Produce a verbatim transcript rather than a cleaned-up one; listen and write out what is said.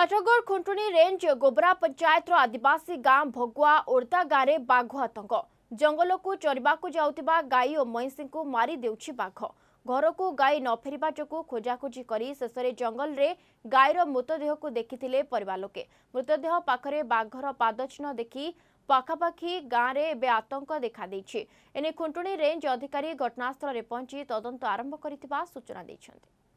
Athgarh Khuntuni range गोबरा पंचायत आदिवासी गांव भगुआ ओरदा गाँव में बाघ आतंक। जंगल को चरवा जाउतिबा गाई और महिषी को मारी देउछि बाघ। घर को गाई न फेरिबा जोगु खोजाखोजी करी शेषरे जंगल रे गाईर मृतदेह को देखिथिले परिवार लोके। मृतदेह पाखरे बाघर पादचिह्न देखि पाखापाखि गाँव में एबे आतंक देखा देइछि। एने खुंटुणी रेंज अधिकारी घटनास्थल में पहुंची तदंत आरंभ करिथिबा सूचना दैछन्ति।